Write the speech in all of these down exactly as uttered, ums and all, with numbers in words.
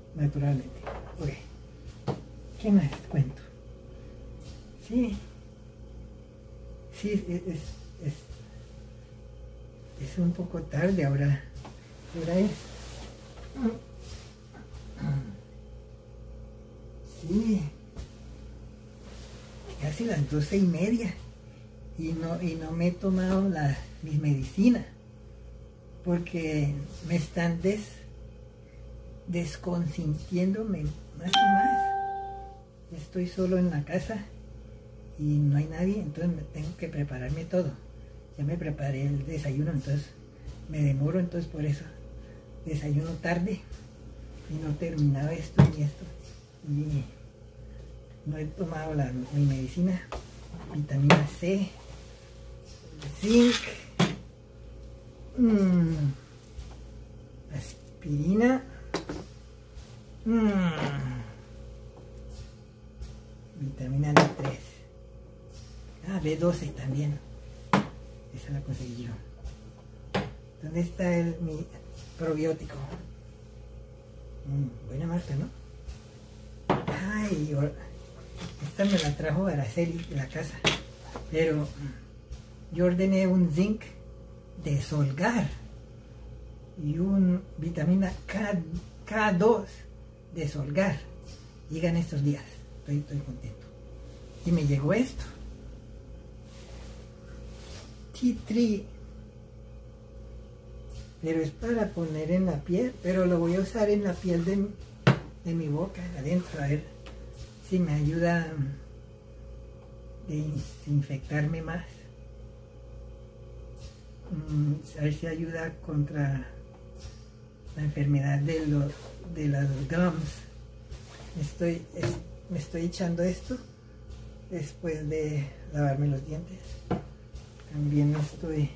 naturalmente. Ok, ¿qué más cuento? Sí, sí, es, es, es, es un poco tarde ahora. ¿Qué hora es? Sí, casi las doce y media y no, y no me he tomado la, mis medicinas porque me están des, desconsintiéndome más y más. Estoy solo en la casa y no hay nadie, entonces me tengo que prepararme todo. Ya me preparé el desayuno, entonces me demoro, entonces por eso desayuno tarde y no terminaba esto y esto. Y no he tomado la, mi medicina, vitamina C, zinc, mmm, aspirina, mmm, vitamina D tres, ah, B doce también, esa la conseguí yo. ¿Dónde está el, mi probiótico? Mm, buena marca, ¿no? Ay, esta me la trajo Araceli de la casa, pero yo ordené un zinc de Solgar y un vitamina K, K dos de Solgar. Llegan estos días, estoy, estoy contento. Y me llegó esto, Tea Tree, pero es para poner en la piel, pero lo voy a usar en la piel de mi, de mi boca, adentro, a ver si me ayuda a desinfectarme más, a ver si ayuda contra la enfermedad de los de las gums. Estoy, es, me estoy echando esto después de lavarme los dientes. También estoy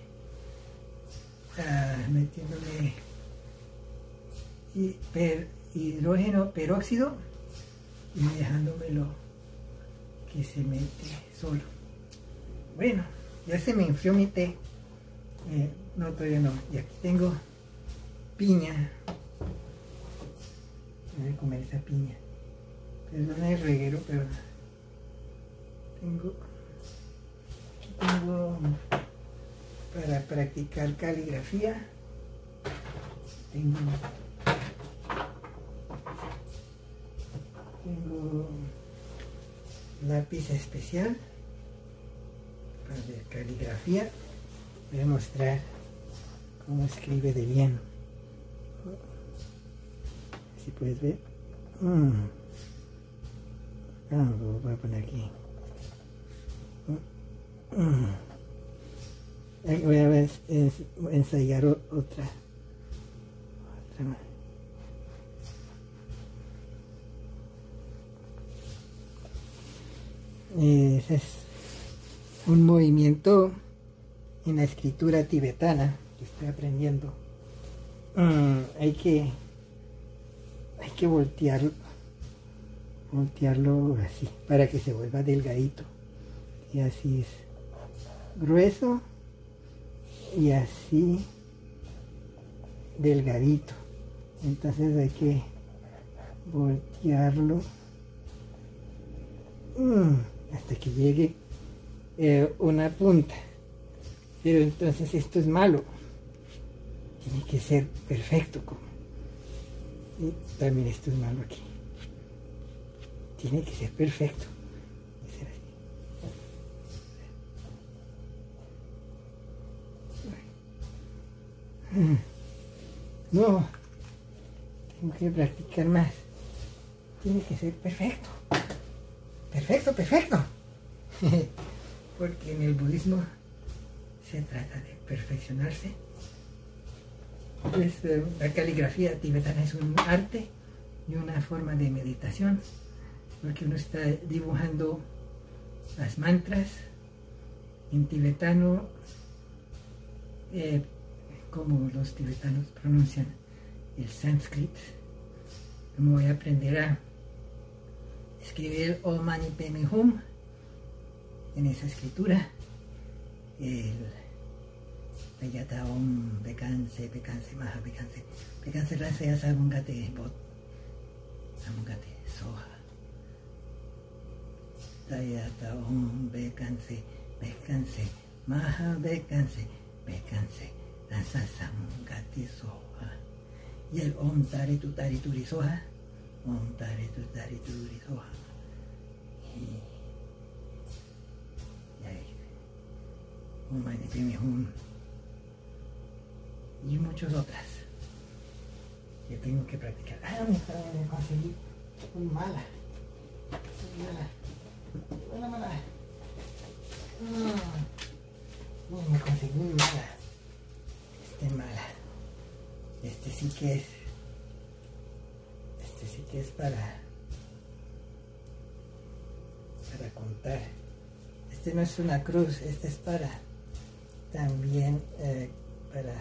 uh, metiéndole hiper, hidrógeno peróxido y dejándomelo que se mete solo. Bueno, ya se me enfrió mi té. Eh, no, todavía no. Y aquí tengo piña. Voy a comer esa piña. Perdona el reguero, pero tengo, aquí tengo para practicar caligrafía. Tengo Tengo lápiz especial para caligrafía. Voy a mostrar cómo escribe de bien. Si puedes ver. Mm. Ah, lo voy a poner aquí. Mm. Voy a ver, es, ensayar otra. Otra más. Ese es un movimiento en la escritura tibetana que estoy aprendiendo. Mm, hay que hay que voltearlo voltearlo así para que se vuelva delgadito, y así es grueso y así delgadito. Entonces hay que voltearlo mm, hasta que llegue eh, una punta. Pero entonces esto es malo, tiene que ser perfecto. Y también esto es malo aquí, tiene que ser perfecto. Ser así. No, tengo que practicar más, tiene que ser perfecto, perfecto, perfecto. Porque en el budismo se trata de perfeccionarse. Pues, eh, la caligrafía tibetana es un arte y una forma de meditación, porque uno está dibujando las mantras en tibetano, eh, como los tibetanos pronuncian el sánscrito. Me voy a aprender a escribir Om Mani Padme Hum en esa escritura. El Peyata Om Bekanse, Bekanse Maha, Bekanse, Bekanse Rase Asabungate Bot. Samgati Soha. Tayata Om Bekanse, Bekanse, Maha Bekanse, Bekanse, Rasa Samgati Soha. Y el Om Taritu Tarituri Soha, Om Taritu Tarituri Soha. Y, y ahí, Om Manipimi Hum. Y muchas otras que tengo que practicar. Ah, me conseguí un mala. Un mala. Una mala. Mm, me conseguí un mala. Este mala. Este sí que es. Este sí que es para. Para contar. Este no es una cruz, este es para. También eh, para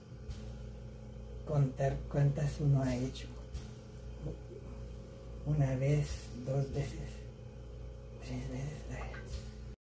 contar cuántas uno ha hecho. Una vez, dos veces, tres veces.